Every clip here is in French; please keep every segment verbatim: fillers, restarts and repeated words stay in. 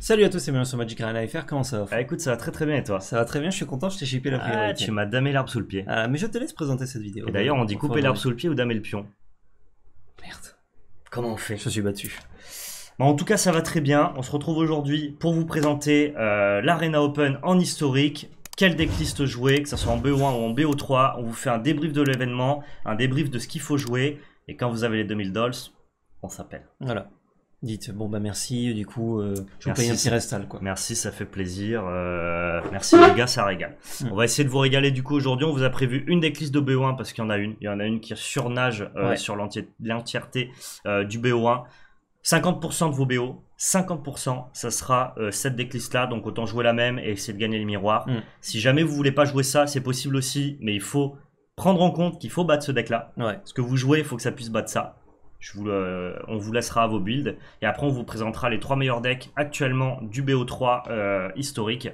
Salut à tous, c'est Mélon sur Magic Arena F R, comment ça va? Ah, écoute, ça va très très bien et toi? Ça va très bien, je suis content, je t'ai shippé la priorité. Ah, tu m'as damé l'herbe sous le pied. Ah, mais je te laisse présenter cette vidéo. Et d'ailleurs, on dit couper l'herbe sous le pied ou damer le pion. Merde. Comment on fait? Je suis battu. Bon, en tout cas, ça va très bien. On se retrouve aujourd'hui pour vous présenter euh, l'Arena Open en historique. Quel decklist jouer, que ce soit en B O un ou en B O trois. On vous fait un débrief de l'événement, un débrief de ce qu'il faut jouer. Et quand vous avez les deux mille dollars, on s'appelle. Voilà. Dites, bon bah merci, du coup, euh, je vous Merci, paye un petit restal quoi. Merci, ça fait plaisir. Euh, merci les gars, ça régale. Mm. On va essayer de vous régaler du coup aujourd'hui. On vous a prévu une decklist de B O un parce qu'il y en a une. Il y en a une qui surnage euh, Ouais. sur l'entier- l'entièreté euh, du B O un. cinquante pour cent de vos B O, cinquante pour cent, ça sera euh, cette decklist là. Donc autant jouer la même et essayer de gagner les miroirs. Mm. Si jamais vous voulez pas jouer ça, c'est possible aussi. Mais il faut prendre en compte qu'il faut battre ce deck là. Ouais. Ce que vous jouez, il faut que ça puisse battre ça. Je vous, euh, on vous laissera à vos builds. Et après, on vous présentera les trois meilleurs decks actuellement du B O trois euh, historique.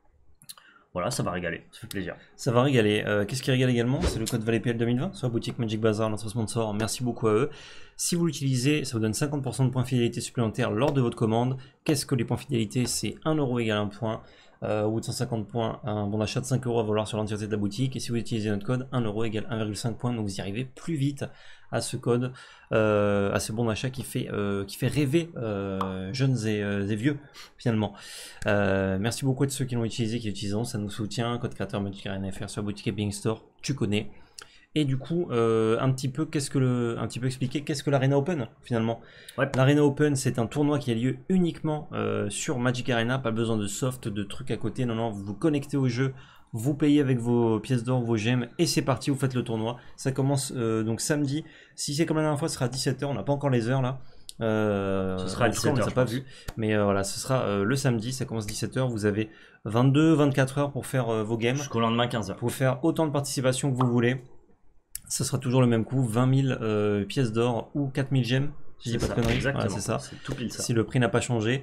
Voilà, ça va régaler. Ça fait plaisir. Ça va régaler. Euh, Qu'est-ce qui régale également? C'est le code ValleyPL deux mille vingt sur la boutique Magic Bazaar, notre sponsor. Merci beaucoup à eux. Si vous l'utilisez, ça vous donne cinquante pour cent de points fidélité supplémentaires lors de votre commande. Qu'est-ce que les points fidélité? C'est un euro égale un point. Euh, au bout de cent cinquante points, un bon d'achat de cinq euros à valoir sur l'entièreté de la boutique. Et si vous utilisez notre code, un euro égale un virgule cinq points. Donc vous y arrivez plus vite à ce code, euh, à ce bon d'achat qui fait, euh, qui fait rêver euh, jeunes et, euh, et vieux finalement. Euh, merci beaucoup à ceux qui l'ont utilisé, qui l'utilisent, ça nous soutient. Code créateur Magic Arena F R sur la boutique Epic Store, tu connais. Et du coup, euh, un petit peu, qu'est-ce que le, un petit peu expliquer, qu'est-ce que l'Arena Open finalement. Ouais. L'Arena Open, c'est un tournoi qui a lieu uniquement euh, sur Magic Arena, pas besoin de soft, de trucs à côté. Non, non, vous vous connectez au jeu, vous payez avec vos pièces d'or, vos gemmes, et c'est parti, vous faites le tournoi. Ça commence euh, donc samedi. Si c'est comme la dernière fois, ce sera à dix-sept heures, on n'a pas encore les heures là. Euh, Ce sera à en tout cas, on dix-sept heures, ne l'a pas vu. Mais euh, voilà, ce sera euh, le samedi, ça commence dix-sept heures. Vous avez vingt-deux vingt-quatre heures pour faire euh, vos games. Jusqu'au lendemain, quinze heures. Pour faire autant de participation que vous voulez. Ça sera toujours le même coût, vingt mille euh, pièces d'or ou quatre mille gemmes. Si je dis pas de conneries. Exactement. Voilà, c'est ça. C'est tout pile ça. Si le prix n'a pas changé.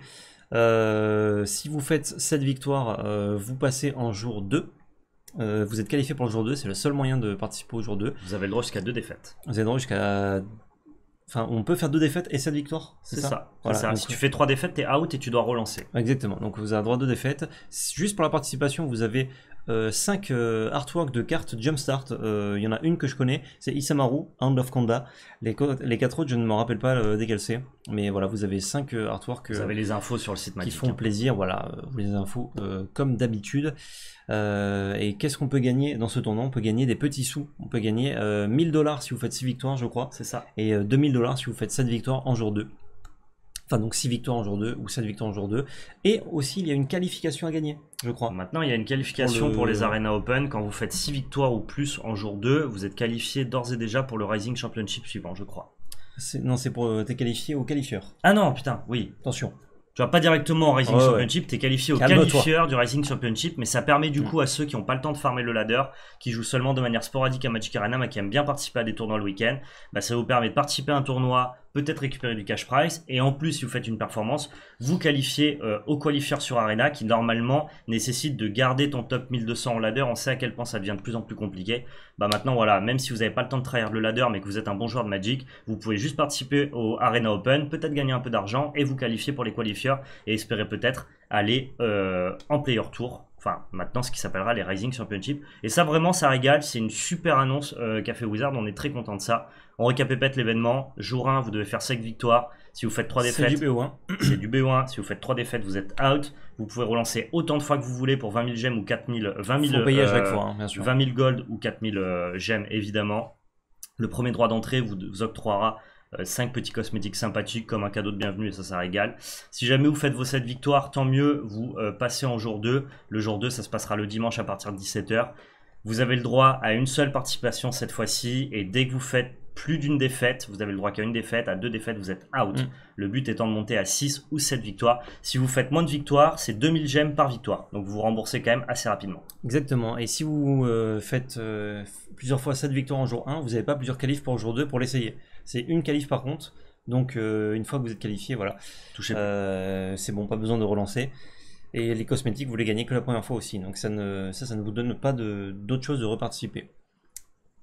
Euh, si vous faites cette victoire, euh, vous passez en jour deux. Euh, vous êtes qualifié pour le jour deux, c'est le seul moyen de participer au jour deux. Vous avez le droit jusqu'à deux défaites. Vous avez le droit jusqu'à... Enfin, on peut faire deux défaites et sept victoires, C'est c'est ça, ça. Voilà, ça. donc- Si tu fais trois défaites, t'es out et tu dois relancer. Exactement, donc vous avez le droit de défaites. Juste pour la participation, vous avez cinq euh, artworks de cartes Jumpstart. Euh, Il y en a une que je connais, c'est Isamaru, Hand of Kanda. Les, les quatre autres, je ne me rappelle pas euh, desquels c'est. Mais voilà, vous avez cinq euh, artworks Vous euh, avez les infos sur le site qui Magic. font plaisir. Voilà, euh, vous les infos euh, comme d'habitude. Euh, et qu'est-ce qu'on peut gagner dans ce tournoi? On peut gagner des petits sous. On peut gagner euh, mille dollars si vous faites six victoires, je crois. C'est ça. Et euh, deux mille dollars si vous faites sept victoires en jour deux. Enfin, donc six victoires en jour deux ou sept victoires en jour deux. Et aussi, il y a une qualification à gagner, je crois. Maintenant, il y a une qualification Pour le- pour les Arena Open. Quand vous faites six victoires ou plus en jour deux, vous êtes qualifié d'ores et déjà pour le Rising Championship suivant, je crois. C'est- Non, c'est pour euh, t'es qualifié au qualifieur. Ah non, putain, oui. Attention. Tu vas pas directement au Rising Ouais, Championship, t'es qualifié au Calme-toi. qualifieur du Rising Championship, mais ça permet du Mm. coup à ceux qui n'ont pas le temps de farmer le ladder, qui jouent seulement de manière sporadique à Magic Arena, mais qui aiment bien participer à des tournois le week-end, bah ça vous permet de participer à un tournoi, peut-être récupérer du cash prize, et en plus si vous faites une performance, vous qualifiez euh, au qualifieur sur Arena, qui normalement nécessite de garder ton top mille deux cents en ladder. On sait à quel point ça devient de plus en plus compliqué. Bah maintenant voilà, même si vous n'avez pas le temps de tryhard le ladder, mais que vous êtes un bon joueur de Magic, vous pouvez juste participer au Arena Open, peut-être gagner un peu d'argent, et vous qualifier pour les qualifieurs, et espérer peut-être aller euh, en player tour, enfin maintenant ce qui s'appellera les Rising Championship. Et ça vraiment ça régale, c'est une super annonce euh, qu'a fait Wizard, on est très content de ça. On récapépète l'événement, jour un vous devez faire cinq victoires, si vous faites trois C'est défaites du B O un. c'est du B O un, si vous faites trois défaites vous êtes out, vous pouvez relancer autant de fois que vous voulez pour vingt mille gemmes ou quatre mille, vingt mille, Faut payer à chaque euh, fois, hein, bien sûr. vingt mille gold ou quatre mille euh, gemmes évidemment. Le premier droit d'entrée vous, vous octroiera euh, cinq petits cosmétiques sympathiques comme un cadeau de bienvenue et ça, ça régale. Si jamais vous faites vos sept victoires, tant mieux, vous euh, passez en jour deux. Le jour deux, ça se passera le dimanche à partir de dix-sept heures. Vous avez le droit à une seule participation cette fois-ci et dès que vous faites plus d'une défaite, vous avez le droit qu'à une défaite, à deux défaites, vous êtes out. Mm. Le but étant de monter à six ou sept victoires. Si vous faites moins de victoires, c'est deux mille gemmes par victoire. Donc vous vous remboursez quand même assez rapidement. Exactement. Et si vous euh, faites euh, plusieurs fois sept victoires en jour un, vous n'avez pas plusieurs qualifs pour le jour deux pour l'essayer. C'est une qualif par contre. Donc euh, une fois que vous êtes qualifié, voilà. Touchez Euh, c'est bon, pas besoin de relancer. Et les cosmétiques, vous les gagnez que la première fois aussi. Donc ça, ne, ça, ça ne vous donne pas de- d'autre chose de reparticiper.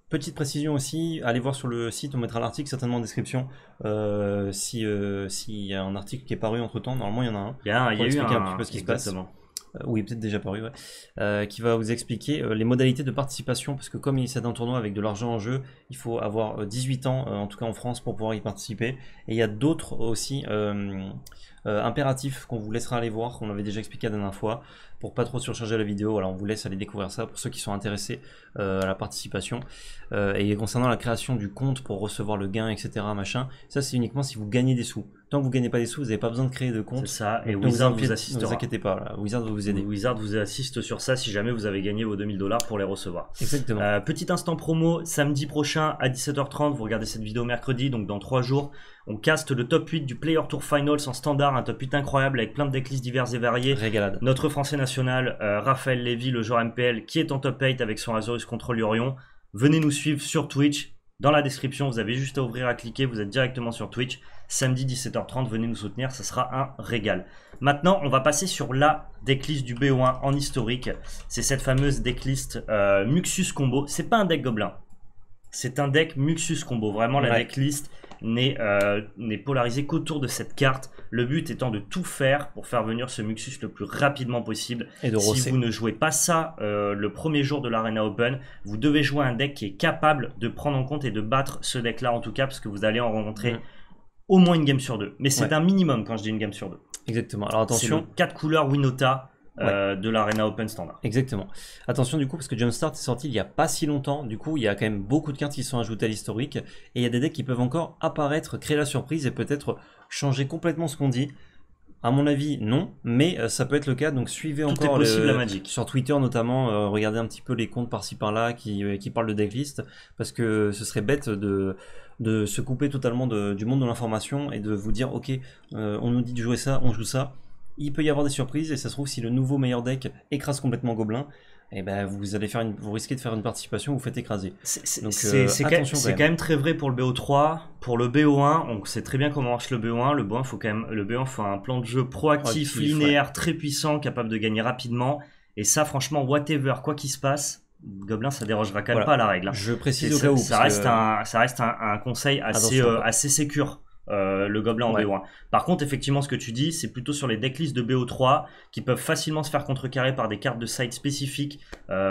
Petite précision aussi, allez voir sur le site, on mettra l'article certainement en description. Euh, si euh, s'il y a un article qui est paru entre temps, normalement il y en a un. Il y a, il y a eu un, un petit peu ce qui exactement. se passe. Euh, oui, peut-être déjà paru, ouais. Euh, qui va vous expliquer euh, les modalités de participation, parce que comme c'est un tournoi avec de l'argent en jeu, il faut avoir euh, dix-huit ans, euh, en tout cas en France, pour pouvoir y participer. Et il y a d'autres aussi euh, euh, impératifs qu'on vous laissera aller voir, qu'on avait déjà expliqué la dernière fois, pour pas trop surcharger la vidéo. Voilà, on vous laisse aller découvrir ça pour ceux qui sont intéressés euh, à la participation. Euh, et concernant la création du compte pour recevoir le gain, et cetera, machin, ça c'est uniquement si vous gagnez des sous. Tant que vous gagnez pas des sous, vous n'avez pas besoin de créer de compte. C'est ça, et Donc, Wizard vous, vous assistera. Ne vous inquiétez pas, là. Wizard va vous aider. Wizard vous assiste sur ça si jamais vous avez gagné vos deux mille dollars pour les recevoir. Exactement. Euh, petit instant promo, samedi prochain à dix-sept heures trente, vous regardez cette vidéo mercredi, donc dans trois jours, on caste le top huit du Player Tour Finals en standard, un top huit incroyable avec plein de decklists divers et variés. Régalade. Notre français national, euh, Raphaël Lévy, le joueur M P L, qui est en top huit avec son Azorius contre Lurion. Venez nous suivre sur Twitch. Dans la description, vous avez juste à ouvrir, à cliquer, vous êtes directement sur Twitch. Samedi dix-sept heures trente, venez nous soutenir, ça sera un régal. Maintenant, on va passer sur la decklist du B O un en historique. C'est cette fameuse decklist euh, Muxus Combo. C'est pas un deck gobelin, c'est un deck Muxus Combo. Vraiment, la ouais. decklist n'est euh, polarisée qu'autour de cette carte. Le but étant de tout faire pour faire venir ce Muxus le plus rapidement possible. Et de si rosser. vous ne jouez pas ça euh, le premier jour de l'Arena Open, vous devez jouer un deck qui est capable de prendre en compte et de battre ce deck-là en tout cas, parce que vous allez en rencontrer mmh. au moins une game sur deux. Mais c'est ouais. un minimum quand je dis une game sur deux. Exactement. Alors attention. C'est quatre couleurs Winota. Euh, ouais. de l'Arena Open standard. Exactement. Attention du coup parce que Jumpstart est sorti il n'y a pas si longtemps, du coup il y a quand même beaucoup de cartes qui sont ajoutées à l'historique et il y a des decks qui peuvent encore apparaître, créer la surprise et peut-être changer complètement ce qu'on dit. À mon avis non, mais euh, ça peut être le cas, donc suivez Tout encore est possible le, à Magic. Sur Twitter notamment, euh, regardez un petit peu les comptes par-ci par-là qui, euh, qui parlent de decklist, parce que ce serait bête de, de se couper totalement de, du monde de l'information et de vous dire ok, euh, on nous dit de jouer ça, on joue ça. Il peut y avoir des surprises et ça se trouve si le nouveau meilleur deck écrase complètement Gobelin, et ben vous allez faire une, vous risquez de faire une participation, vous faites écraser. C'est euh, quand, quand, quand même très vrai pour le B O trois, pour le B O un, on sait très bien comment marche le B O un. Le B O un faut quand même, le B O un faut un plan de jeu proactif, proactif linéaire, ouais. très puissant, capable de gagner rapidement. Et ça, franchement, whatever, quoi qu'il se passe, Gobelin ça dérogera quand même voilà. pas à la règle. Hein. Je précise au cas où. Ça reste, que... un, ça reste un, un conseil assez, euh, assez sécure. Euh, le Gobelin en ouais. B O un. Par contre, effectivement, ce que tu dis, c'est plutôt sur les decklists de B O trois qui peuvent facilement se faire contrecarrer par des cartes de side spécifiques.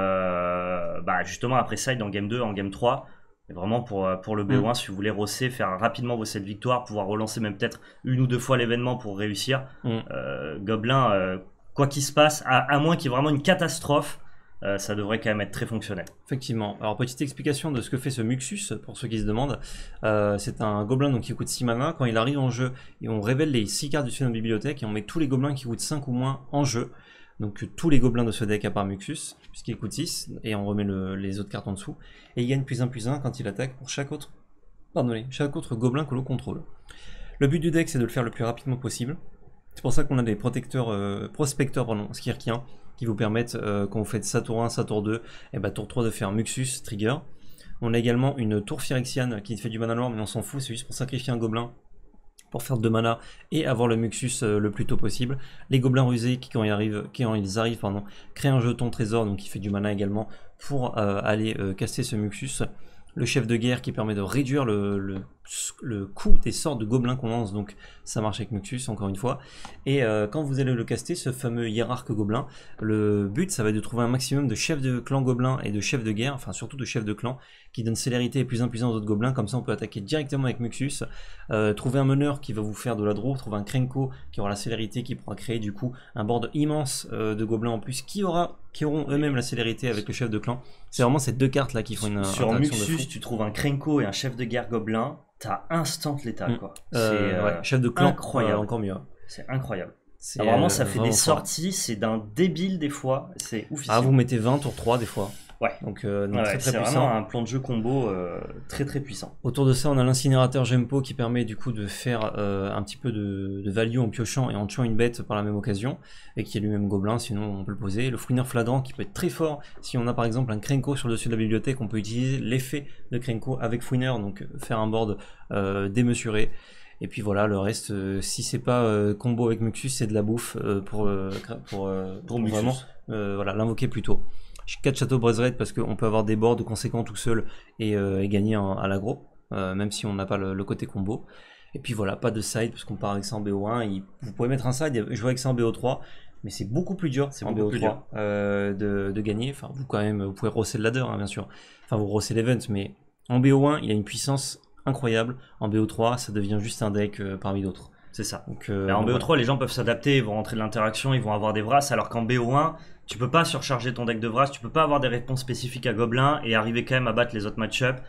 Euh, bah, justement, après side en game deux, en game trois. Et vraiment pour, pour le B O un, mm. si vous voulez rosser, faire rapidement vos sept victoires, pouvoir relancer même peut-être une ou deux fois l'événement pour réussir. Mm. Euh, Gobelin, euh, quoi qu'il se passe, à, à moins qu'il y ait vraiment une catastrophe, Euh, ça devrait quand même être très fonctionnel. Effectivement. Alors petite explication de ce que fait ce Muxus pour ceux qui se demandent. Euh, c'est un gobelin donc qui coûte six mana. Quand il arrive en jeu, et on révèle les six cartes du de bibliothèque et on met tous les gobelins qui coûtent cinq ou moins en jeu. Donc tous les gobelins de ce deck à part Muxus, puisqu'il coûte six, et on remet le, les autres cartes en dessous. Et il gagne plus un plus un quand il attaque pour chaque autre, pardonnez, chaque autre gobelin que l'on contrôle. Le but du deck c'est de le faire le plus rapidement possible. C'est pour ça qu'on a des protecteurs, euh, prospecteurs pardon, skirkiens, qui vous permettent, euh, quand vous faites ça tour un, ça tour deux, et bah tour trois de faire Muxus, Trigger. On a également une tour Phyrexiane qui fait du mana noir, mais on s'en fout, c'est juste pour sacrifier un gobelin, pour faire deux mana et avoir le Muxus euh, le plus tôt possible. Les gobelins rusés qui quand ils arrivent, qui, quand ils arrivent pardon, créent un jeton trésor, donc qui fait du mana également, pour euh, aller euh, caster ce Muxus. Le chef de guerre qui permet de réduire le, le, le coût des sorts de gobelins qu'on lance, donc ça marche avec Muxus encore une fois. Et euh, quand vous allez le caster, ce fameux hiérarque gobelin, le but ça va être de trouver un maximum de chefs de clan gobelins et de chefs de guerre, enfin surtout de chefs de clan, qui donnent célérité et plus un plus un aux autres gobelins, comme ça on peut attaquer directement avec Muxus. Euh, trouver un meneur qui va vous faire de la draw, trouver un Krenko qui aura la célérité, qui pourra créer du coup un board immense euh, de gobelins en plus, qui aura qui auront eux-mêmes la célérité avec le chef de clan. C'est vraiment ces deux cartes là qui font une sur Muxus, tu trouves un Krenko et un chef de guerre gobelin, t'as instant létal quoi. Mmh. Euh, c'est euh, ouais, chef de clan incroyable, euh, encore mieux. C'est incroyable. Ah, vraiment ça fait des sorties, c'est d'un débile des fois, c'est ouf. Ah vous mettez vingt tour trois des fois. Ouais. Donc, euh, donc ouais, très très c'est puissant. vraiment un plan de jeu combo euh, très très puissant. Autour de ça, on a l'incinérateur Gempo qui permet du coup de faire euh, un petit peu de, de value en piochant et en tuant une bête par la même occasion, et qui est lui-même gobelin, sinon on peut le poser. Le fouineur flagrant qui peut être très fort si on a par exemple un Krenko sur le dessus de la bibliothèque, on peut utiliser l'effet de Krenko avec fouineur, donc faire un board euh, démesuré. Et puis voilà, le reste, euh, si c'est pas euh, combo avec Muxus, c'est de la bouffe euh, pour, euh, pour, euh, pour, pour vraiment euh, voilà, l'invoquer plus tôt. quatre châteaux Brezred parce qu'on peut avoir des boards conséquents tout seul et, euh, et gagner en, à l'aggro, euh, même si on n'a pas le, le côté combo. Et puis voilà, pas de side parce qu'on part avec ça en B O un. Il, vous pouvez mettre un side et jouer avec ça en B O trois, mais c'est beaucoup plus dur en B O trois euh, de, de gagner. Enfin, vous quand même, vous pouvez rosser le ladder, hein, bien sûr. Enfin, vous rossez l'event, mais en B O un, il a une puissance incroyable. En B O trois, ça devient juste un deck euh, parmi d'autres. C'est ça. Donc, euh, mais en bon, B O trois, voilà. les gens peuvent s'adapter, ils vont rentrer de l'interaction, ils vont avoir des Vras, alors qu'en B O un, tu peux pas surcharger ton deck de Vras, tu peux pas avoir des réponses spécifiques à Gobelin et arriver quand même à battre les autres match-up.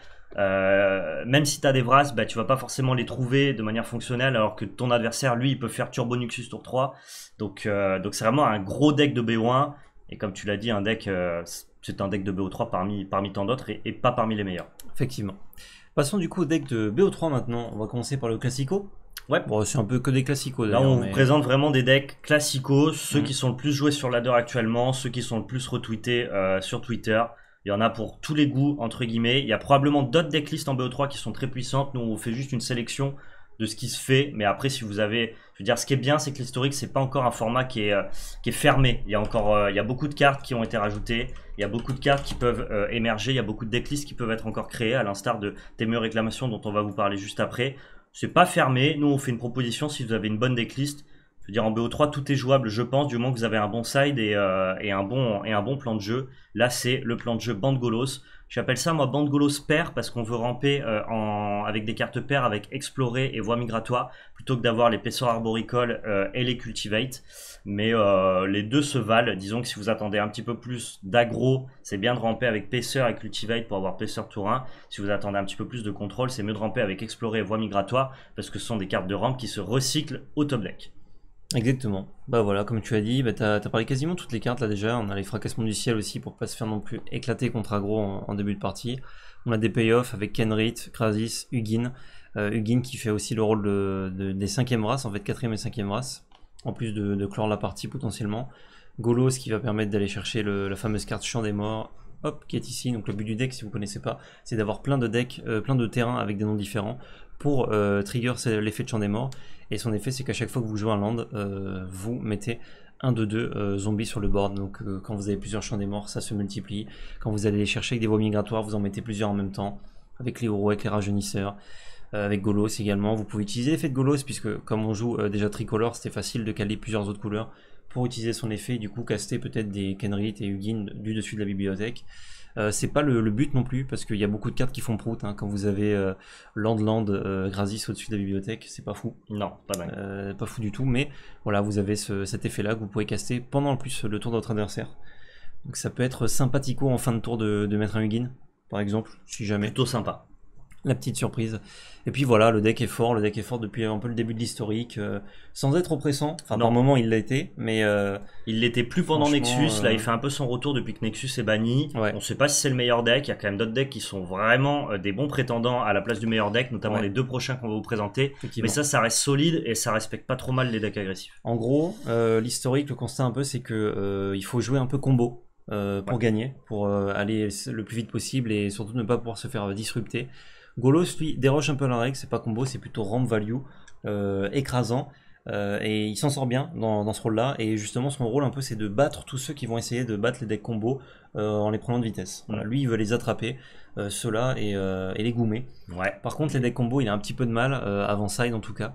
Euh, même si tu as des Vras, bah, tu vas pas forcément les trouver de manière fonctionnelle, alors que ton adversaire, lui, il peut faire Turbo Nuxus tour trois. Donc euh, donc c'est vraiment un gros deck de B O un. Et comme tu l'as dit, un deck, euh, c'est un deck de B O trois parmi, parmi tant d'autres et, et pas parmi les meilleurs. Effectivement. Passons du coup au deck de B O trois maintenant. On va commencer par le Classico. Ouais. Bon, c'est un peu que des classicos. Là, on mais... vous présente vraiment des decks classicos, ceux Mm. qui sont le plus joués sur ladder actuellement, ceux qui sont le plus retweetés euh, sur Twitter. Il y en a pour tous les goûts, entre guillemets. Il y a probablement d'autres decklists en B O trois qui sont très puissantes. Nous, on vous fait juste une sélection de ce qui se fait. Mais après, si vous avez... Je veux dire, ce qui est bien, c'est que l'historique, c'est pas encore un format qui est, euh, qui est fermé. Il y a encore... Euh, il y a beaucoup de cartes qui ont été rajoutées. Il y a beaucoup de cartes qui peuvent euh, émerger. Il y a beaucoup de decklists qui peuvent être encore créées, à l'instar de Témur Réclamation, dont on va vous parler juste après. C'est pas fermé. Nous, on fait une proposition si vous avez une bonne decklist. Je veux dire, en B O trois, tout est jouable, je pense, du moment que vous avez un bon side et, euh, et, un, bon, et un bon plan de jeu. Là, c'est le plan de jeu Bande Golos. J'appelle ça, moi, Bande Golos pair parce qu'on veut ramper euh, en, avec des cartes paires avec Explorer et Voie Migratoire plutôt que d'avoir l'épaisseur arboricole euh, et les Cultivate. Mais euh, les deux se valent. Disons que si vous attendez un petit peu plus d'aggro, c'est bien de ramper avec Paisseur et Cultivate pour avoir Paisseur tour un. Si vous attendez un petit peu plus de contrôle, c'est mieux de ramper avec Explorer et Voie Migratoire parce que ce sont des cartes de rampe qui se recyclent au top deck. Exactement. Bah voilà, comme tu as dit, bah t'as as parlé quasiment toutes les cartes là déjà. On a les fracassements du ciel aussi pour pas se faire non plus éclater contre aggro en, en début de partie. On a des payoffs avec Kenrit, Krasis, Hugin. Euh, Hugin qui fait aussi le rôle de, de, des cinquièmes races, en fait quatrième et cinquième race, en plus de, de clore la partie potentiellement. Golos qui va permettre d'aller chercher le, la fameuse carte Chant des Morts, hop, qui est ici. Donc le but du deck, si vous connaissez pas, c'est d'avoir plein de decks, euh, plein de terrains avec des noms différents pour euh, trigger l'effet de Chant des Morts. Et son effet, c'est qu'à chaque fois que vous jouez un land, euh, vous mettez un de deux euh, zombies sur le board. Donc euh, quand vous avez plusieurs Chants des Morts, ça se multiplie. Quand vous allez les chercher avec des voies migratoires, vous en mettez plusieurs en même temps. Avec les Oro, avec les Rajeunisseurs, euh, avec Golos également. Vous pouvez utiliser l'effet de Golos, puisque comme on joue euh, déjà tricolore, c'était facile de caler plusieurs autres couleurs pour utiliser son effet, et du coup caster peut-être des Kenrit et Hugin du dessus de la bibliothèque. Euh, c'est pas le, le but non plus, parce qu'il y a beaucoup de cartes qui font prout, hein. Quand vous avez euh, Land Land euh, Grasis au-dessus de la bibliothèque, c'est pas fou. Non, pas dingue. Euh, pas fou du tout, mais voilà, vous avez ce, cet effet-là que vous pouvez caster pendant le plus le tour de votre adversaire. Donc ça peut être sympathico en fin de tour de, de mettre un Hugin, par exemple, si jamais. Plutôt sympa. La petite surprise. Et puis voilà, le deck est fort, le deck est fort depuis un peu le début de l'historique, euh, sans être oppressant. Enfin, Non. par moment, il l'a été, mais euh, Il l'était plus pendant franchement, Nexus, là euh, il fait un peu son retour depuis que Nexus est banni. Ouais. On sait pas si c'est le meilleur deck, il y a quand même d'autres decks qui sont vraiment euh, des bons prétendants à la place du meilleur deck, notamment Ouais. les deux prochains qu'on va vous présenter. effectivement. Mais ça, ça reste solide et ça respecte pas trop mal les decks agressifs. En gros, euh, l'historique, le constat un peu, c'est que euh, il faut jouer un peu combo euh, pour Ouais. gagner, pour euh, aller le plus vite possible et surtout ne pas pouvoir se faire disrupter. Golos, lui, déroge un peu la règle, c'est pas combo, c'est plutôt ramp value, euh, écrasant, euh, et il s'en sort bien dans, dans ce rôle-là, et justement son rôle un peu c'est de battre tous ceux qui vont essayer de battre les decks combo euh, en les prenant de vitesse. Voilà, lui il veut les attraper, euh, ceux-là, et, euh, et les goumer. Ouais. Par contre les decks combo, il a un petit peu de mal, euh, avant side en tout cas,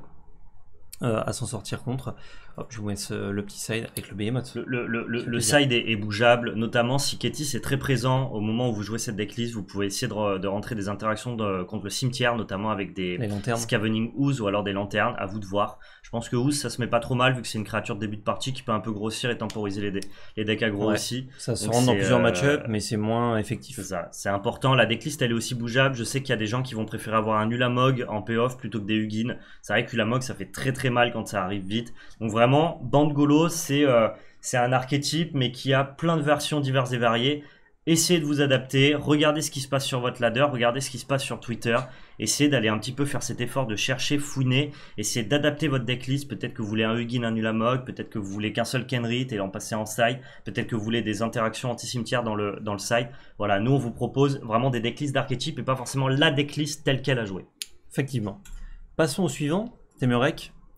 euh, à s'en sortir contre. Hop, je vous mets ce- le petit side avec le Behemoth. Le, le, le, le, C'est le plaisir. side est, est bougeable, notamment si Ketis est très présent au moment où vous jouez cette decklist. Vous pouvez essayer de, re- de rentrer des interactions de- contre le cimetière, notamment avec des Les lanternes. Scavenging Ooze ou alors des lanternes. À vous de voir. Je pense que Ooze ça se met pas trop mal vu que c'est une créature de début de partie qui peut un peu grossir et temporiser les, dé- les decks aggro Ouais. aussi. Ça se Donc rentre dans c'est, plusieurs euh, match-ups, mais c'est moins effectif. C'est ça, c'est important. La decklist elle est aussi bougeable. Je sais qu'il y a des gens qui vont préférer avoir un Ulamog en payoff plutôt que des Hugin. C'est vrai que Ulamog ça fait très très mal quand ça arrive vite. Donc vraiment, Bande Golos c'est euh, c'est un archétype mais qui a plein de versions diverses et variées. Essayez de vous adapter, regardez ce qui se passe sur votre ladder, regardez ce qui se passe sur Twitter, essayez d'aller un petit peu faire cet effort de chercher, fouiner, essayez d'adapter votre decklist, peut-être que vous voulez un Hugin, un Ulamog, peut-être que vous voulez qu'un seul Kenrit et l'en passer en side, peut-être que vous voulez des interactions anti-cimetière dans le, dans le side. Voilà, nous on vous propose vraiment des decklists d'archétypes et pas forcément la decklist telle qu'elle a joué. Effectivement. Passons au suivant, Témurek.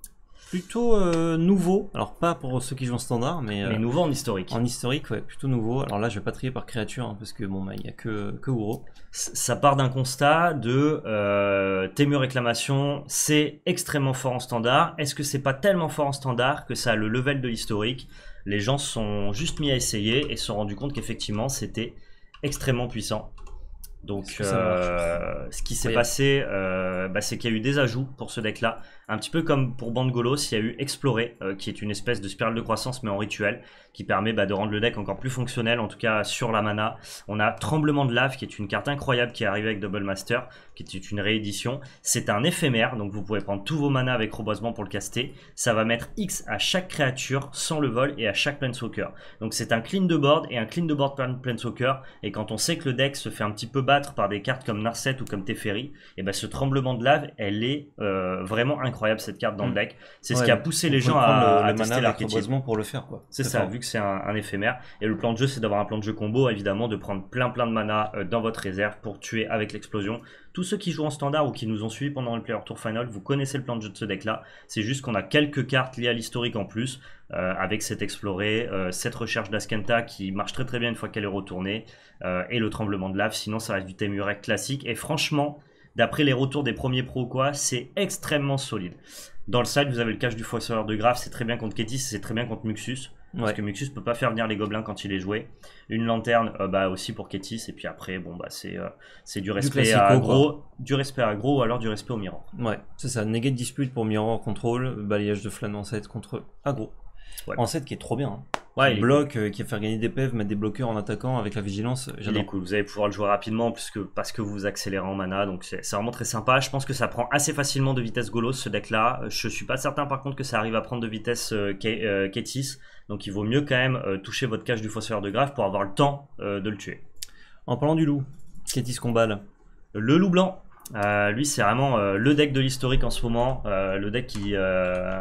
Plutôt euh, nouveau, alors pas pour ceux qui jouent en standard, mais, euh, Mais nouveau en historique. En historique, ouais, plutôt nouveau. Alors là, je vais pas trier par créature, hein, parce que bon, bah, il y a que, que Uro. Ça part d'un constat de euh, Temur Réclamation, c'est extrêmement fort en standard. Est-ce que c'est pas tellement fort en standard que ça a le level de l'historique? Les gens se sont juste mis à essayer et se sont rendus compte qu'effectivement, c'était extrêmement puissant. Donc, euh, ce qui s'est passé, euh, bah, c'est qu'il y a eu des ajouts pour ce deck-là. Un petit peu comme pour Bangolos, il y a eu Explorer, euh, qui est une espèce de spirale de croissance, mais en rituel, qui permet bah, de rendre le deck encore plus fonctionnel, en tout cas sur la mana. On a Tremblement de Lave, qui est une carte incroyable qui est arrivée avec Double Master, qui est une réédition. C'est un éphémère, donc vous pouvez prendre tous vos manas avec Reboisement pour le caster. Ça va mettre X à chaque créature sans le vol et à chaque Planeswalker. Donc c'est un clean de board et un clean de board par Planeswalker. Et quand on sait que le deck se fait un petit peu battre par des cartes comme Narset ou comme Teferi, et ben ce Tremblement de Lave, elle est euh, vraiment incroyable cette carte dans le deck. C'est ouais, ce qui a poussé les gens à, le, à le tester l'archétype pour le faire, quoi. C'est ça, fort. Vu que c'est un, un éphémère. Et le plan de jeu, c'est d'avoir un plan de jeu combo, évidemment, de prendre plein plein de mana euh, dans votre réserve pour tuer avec l'explosion. Tous ceux qui jouent en standard ou qui nous ont suivis pendant le Player Tour Final, vous connaissez le plan de jeu de ce deck-là. C'est juste qu'on a quelques cartes liées à l'historique en plus, euh, avec cette Explorer, euh, cette recherche d'Askenta qui marche très très bien une fois qu'elle est retournée, euh, et le Tremblement de Lave. Sinon, ça reste du Temurek classique. Et franchement, d'après les retours des premiers pros, quoi, c'est extrêmement solide. Dans le side, vous avez le cache du Fossoyeur de Grave, c'est très bien contre Kétis, c'est très bien contre Muxus. Ouais. Parce que Muxus peut pas faire venir les gobelins quand il est joué. Une lanterne, euh, bah aussi pour Kétis. Et puis après, bon bah c'est euh, c'est du respect du à aggro, du respect à aggro ou alors du respect au Mirror. Ouais, c'est ça. Negate dispute pour Mirror contrôle, balayage de flamme en set contre aggro. Ouais. En set qui est trop bien. Hein. Ouais, qui bloque, cool. euh, qui va faire gagner des P E V, mettre des bloqueurs en attaquant avec la vigilance. Il est cool. Vous allez pouvoir le jouer rapidement puisque, parce que vous accélérez en mana. Donc c'est vraiment très sympa. Je pense que ça prend assez facilement de vitesse Golos ce deck là. Je suis pas certain par contre que ça arrive à prendre de vitesse euh, Kétis. Donc il vaut mieux quand même euh, toucher votre cache du Fossoyeur de Grave pour avoir le temps euh, de le tuer. En parlant du loup, Kétis combat là. Le loup blanc. Euh, lui c'est vraiment euh, le deck de l'historique en ce moment. Euh, le deck qui... Euh...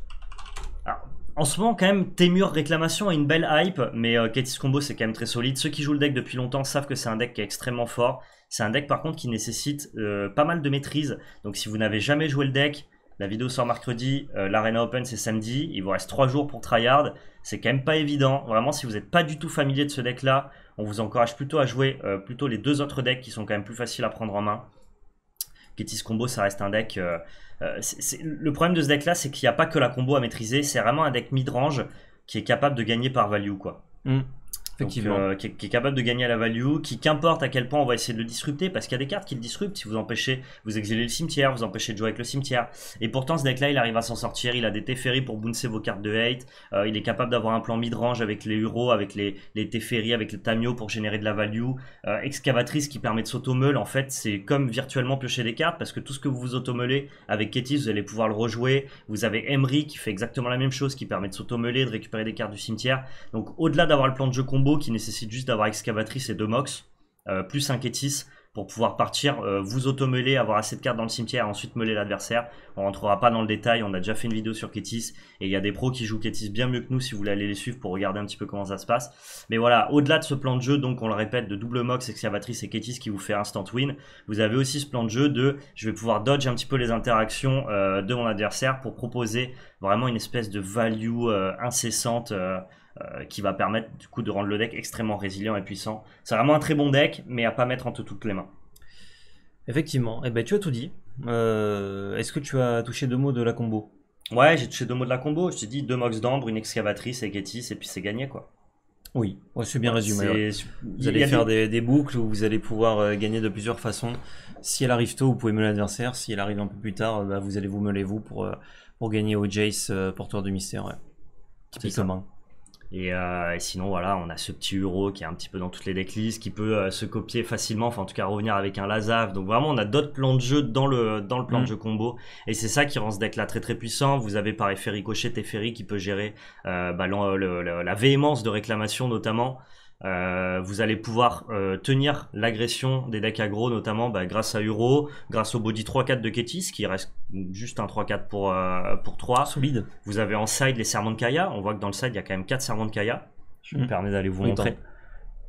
Ah. En ce moment, quand même, Temur Réclamation a une belle hype, mais euh, Kétis Combo, c'est quand même très solide. Ceux qui jouent le deck depuis longtemps savent que c'est un deck qui est extrêmement fort. C'est un deck, par contre, qui nécessite euh, pas mal de maîtrise. Donc, si vous n'avez jamais joué le deck, la vidéo sort mercredi, euh, l'Arena Open, c'est samedi. Il vous reste trois jours pour tryhard. C'est quand même pas évident. Vraiment, si vous n'êtes pas du tout familier de ce deck-là, on vous encourage plutôt à jouer euh, plutôt les deux autres decks qui sont quand même plus faciles à prendre en main. Kétis Combo, ça reste un deck... Euh, euh, c est, c est, le problème de ce deck-là, c'est qu'il n'y a pas que la combo à maîtriser. C'est vraiment un deck mid-range qui est capable de gagner par value, quoi. Mmh. Effectivement. Donc, euh, qui, est, qui est capable de gagner à la value, qui qu'importe à quel point on va essayer de le disrupter, parce qu'il y a des cartes qui le disruptent. Si vous empêchez, vous exilez le cimetière, vous empêchez de jouer avec le cimetière. Et pourtant, ce deck-là, il arrive à s'en sortir. Il a des Teferi pour bouncer vos cartes de hate. Euh, il est capable d'avoir un plan mid-range avec les Uro, avec les, les Teferi, avec le Tamio pour générer de la value. Euh, Excavatrice qui permet de s'automeule. En fait, c'est comme virtuellement piocher des cartes, parce que tout ce que vous vous automeulez avec Kétis, vous allez pouvoir le rejouer. Vous avez Emery qui fait exactement la même chose, qui permet de s'automeuler, de récupérer des cartes du cimetière. Donc, au-delà d'avoir le plan de jeu combo qui nécessite juste d'avoir Excavatrice et deux Mox, euh, plus un Kétis pour pouvoir partir, euh, vous automeuler, avoir assez de cartes dans le cimetière et ensuite meuler l'adversaire. On rentrera pas dans le détail, on a déjà fait une vidéo sur Kétis et il y a des pros qui jouent Kétis bien mieux que nous si vous voulez aller les suivre pour regarder un petit peu comment ça se passe. Mais voilà, au-delà de ce plan de jeu, donc on le répète, de double Mox, Excavatrice et Kétis qui vous fait instant win, vous avez aussi ce plan de jeu de je vais pouvoir dodge un petit peu les interactions euh, de mon adversaire pour proposer vraiment une espèce de value euh, incessante euh, Euh, qui va permettre du coup de rendre le deck extrêmement résilient et puissant. C'est vraiment un très bon deck, mais à pas mettre entre toutes les mains. Effectivement, et eh ben tu as tout dit. Euh, Est-ce que tu as touché deux mots de la combo? Ouais, j'ai touché deux mots de la combo. Je t'ai dit deux Mox d'Ambre, une Excavatrice et Kétis, et puis c'est gagné quoi. Oui, ouais, c'est bien ouais, résumé. Ouais. Vous allez y faire des... Des, des boucles où vous allez pouvoir euh, gagner de plusieurs façons. Si elle arrive tôt, vous pouvez meuler l'adversaire. Si elle arrive un peu plus tard, euh, bah, vous allez vous meuler vous pour, euh, pour gagner au Jace, euh, porteur de mystère. Ouais. Typiquement. Et, euh, et sinon voilà, on a ce petit Uro qui est un petit peu dans toutes les decklists, qui peut euh, se copier facilement, enfin en tout cas revenir avec un Lazav. Donc vraiment on a d'autres plans de jeu dans le, dans le plan mmh. de jeu combo, et c'est ça qui rend ce deck là très très puissant. Vous avez par effet ricochet Teferi qui peut gérer euh, bah, le, le, le, la véhémence de réclamation notamment. Euh, vous allez pouvoir euh, tenir l'agression des decks aggro notamment bah, grâce à Uro, grâce au body trois quatre de Kétis qui reste juste un trois quatre pour, euh, pour trois. Solide. Vous avez en side les serments de Kaya, on voit que dans le side il y a quand même quatre serments de Kaya. Je me mmh. permets d'aller vous oui, montrer.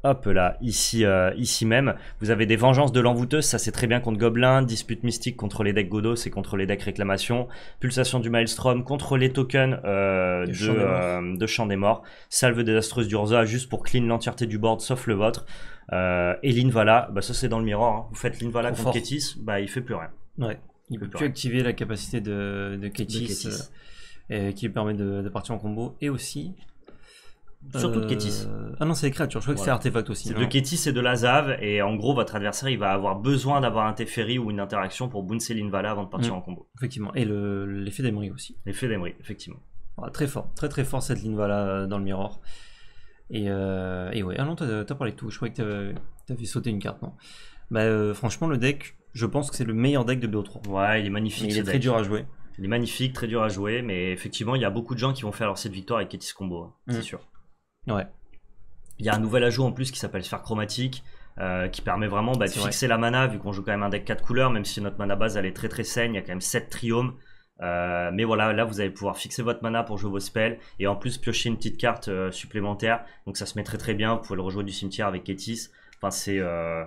Hop là, ici, euh, ici même, vous avez des vengeances de l'envoûteuse, ça c'est très bien contre Gobelin, dispute mystique contre les decks Godos et contre les decks réclamation, pulsation du Maelstrom contre les tokens euh, de, Champ des euh, de Champ des Morts, salve désastreuse d'Urza juste pour clean l'entièreté du board sauf le vôtre, euh, et Linvala, bah ça c'est dans le miroir, hein. Vous faites Linvala Trop contre fort. Kétis, bah il fait plus rien. Ouais, il peut peut plus plus activer la capacité de, de Kétis, De Kétis. euh, et qui lui permet de, de partir en combo, et aussi... Surtout de euh, Kétis. Ah non, c'est les créatures, je crois que Voilà. c'est artefact aussi. C'est non. de Kétis et de la Zave, et en gros votre adversaire il va avoir besoin d'avoir un Teferi ou une interaction pour bouncer Linvala avant de partir Mm. en combo. Effectivement, et le- l'effet d'Emery aussi. L'effet d'Emery, effectivement. Voilà, très fort, très très fort cette Linvala dans le mirror. Et, euh, et ouais, ah non, t'as t'as parlé de tout, je croyais que t'avais t'avais sauté une carte, non. Bah euh, franchement, le deck, je pense que c'est le meilleur deck de B O trois. Ouais, il est magnifique. Mais il ce est très deck. dur à jouer. Il est magnifique, très dur à jouer, mais effectivement, il y a beaucoup de gens qui vont faire leur set victoire avec Kétis combo, hein, Mm. c'est sûr. Ouais, Il y a un nouvel ajout en plus qui s'appelle Sphère Chromatique, euh, qui permet vraiment bah, de C'est vrai. fixer la mana, vu qu'on joue quand même un deck quatre couleurs, même si notre mana base elle est très très saine, il y a quand même sept triomes. Euh, mais voilà, là vous allez pouvoir fixer votre mana pour jouer vos spells, et en plus piocher une petite carte euh, supplémentaire, donc ça se met très très bien, vous pouvez le rejouer du cimetière avec Kétis. Enfin, c'est. Euh...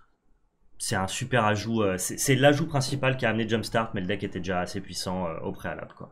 C'est un super ajout, euh, c'est c'est l'ajout principal qui a amené Jumpstart, mais le deck était déjà assez puissant euh, au préalable, quoi.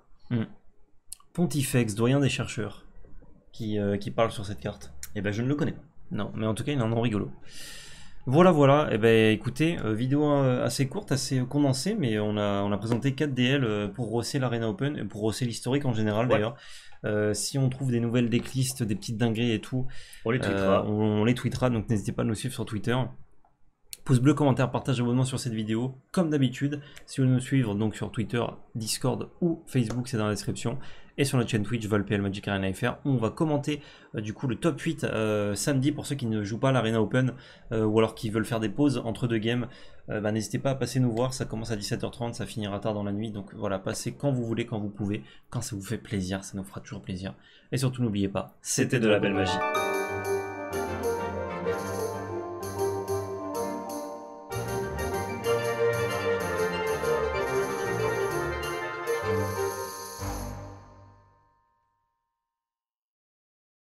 Pontifex, doyen des chercheurs, qui, euh, qui parle sur cette carte. Et ben je ne le connais pas. Non, mais en tout cas, il est un nom rigolo. Voilà, voilà. Et ben, écoutez, euh, vidéo euh, assez courte, assez condensée, mais on a, on a présenté quatre D L euh, pour rosser l'Arena Open et pour rosser l'historique en général Ouais. d'ailleurs. Euh, si on trouve des nouvelles decklists, des petites dingueries et tout, On les euh, tweetera. on, on les tweetera, donc n'hésitez pas à nous suivre sur Twitter. Pouce bleu, commentaire, partage, abonnement sur cette vidéo, comme d'habitude. Si vous voulez nous suivre donc sur Twitter, Discord ou Facebook, c'est dans la description. Et sur notre chaîne Twitch, VolPL Magic Arena F R, où on va commenter euh, du coup le top huit euh, samedi pour ceux qui ne jouent pas à l'Arena Open euh, ou alors qui veulent faire des pauses entre deux games. Euh, bah, n'hésitez pas à passer nous voir, ça commence à dix-sept heures trente, ça finira tard dans la nuit. Donc voilà, passez quand vous voulez, quand vous pouvez, quand ça vous fait plaisir, ça nous fera toujours plaisir. Et surtout n'oubliez pas, C'était de la belle magie.